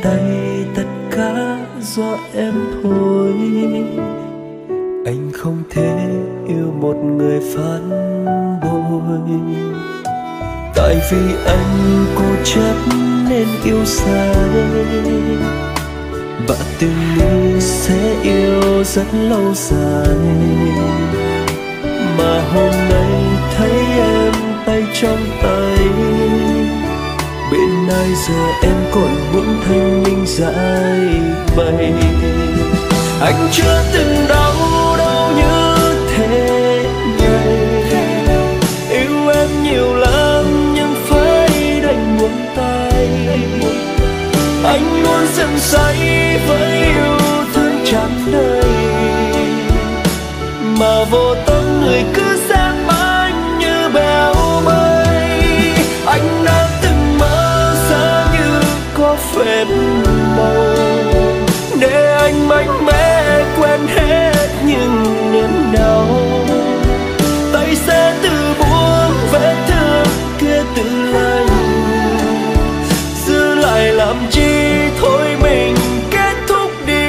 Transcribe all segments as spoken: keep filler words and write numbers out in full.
tay tất cả do em thôi. Anh không thể yêu một người phản bội, tại vì anh cố chấp nên yêu sai, và từng nghĩ sẽ yêu rất lâu dài. Mà hôm nay thấy em tay trong tay, bên ai giờ em còn muốn thanh minh giải bày. Anh chưa từng đau đâu như thế này, yêu em nhiều lắm nhưng phải đành buông tay. Anh luôn dần say với yêu thương tràn đầy, mà vô tâm người cứ xem anh như bèo mây. Anh đã từng mơ giá như có phép màu, để anh mạnh mẽ quên hết những niềm đau. Tay sẽ tự buông vết thương kia tự lành, giữ lại làm chi thôi mình kết thúc đi.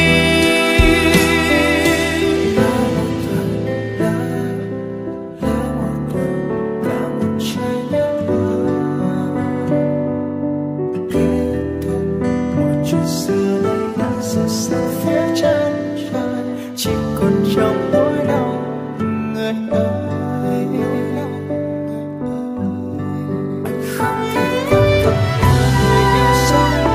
Một chút xưa nay đã rơi xa phía chân trời, chỉ còn trong nỗi đau người ơi. Không thể có thật người yêu dấu.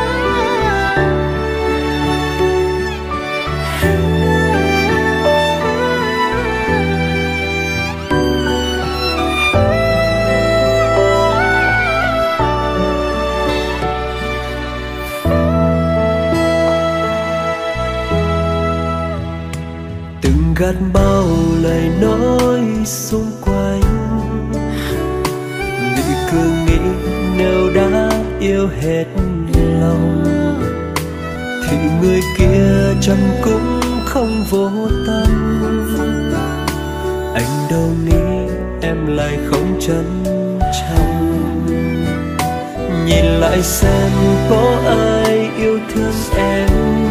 Từng gạt bao lời nói xung quanh, vì cứ nghĩ nếu đã yêu hết lòng thì người kia chẳng cũng không vô tâm. Anh đâu nghĩ em lại không chân trọng, nhìn lại xem có ai yêu thương em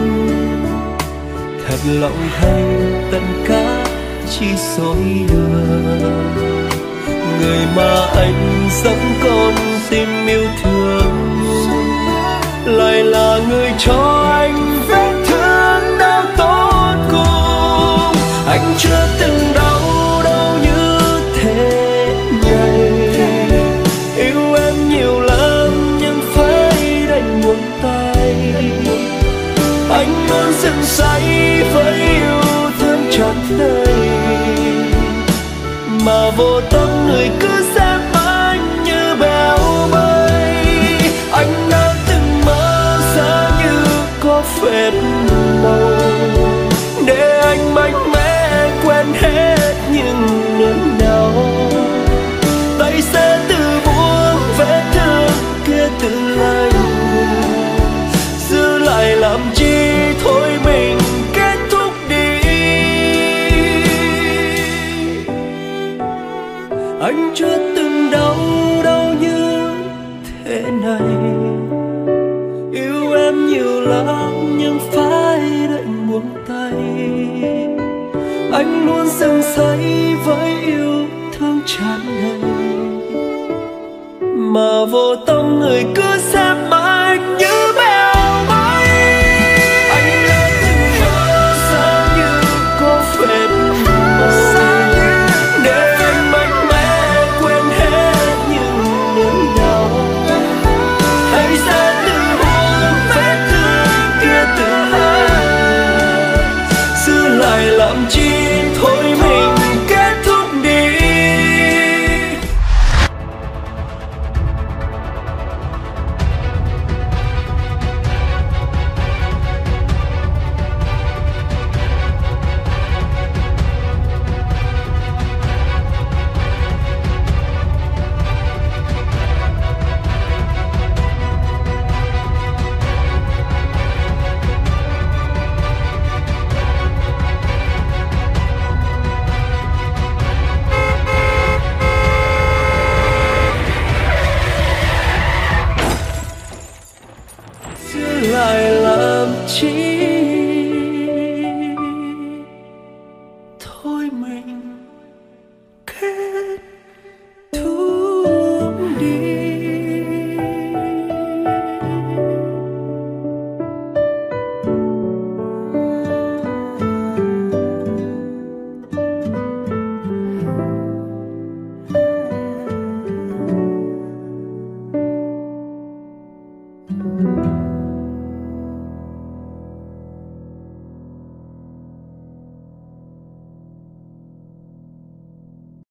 thật lòng hay tất cả chỉ dối lừa. Người mà anh dẫm con tim yêu thương lại là người cho anh vết thương đau tột cùng. Anh chưa từng đau đâu như thế này, yêu em nhiều lắm nhưng phải đành buông tay. Anh luôn dần say với yêu thương tràn đầy, mà vô tâm người cứ xem anh như bèo mây. Anh đã từng mơ giá như có phép màu, để anh mạnh mẽ quên hết những niềm đau. Tay sẽ tự buông vết thương kia tự lành, giữ lại làm chi thôi mình kết thúc đi. Anh chưa từng đau đâu như thế này, yêu em nhiều lắm nhưng phải đành buông tay. Anh luôn dần say với yêu thương tràn đầy, mà vô tâm người cứ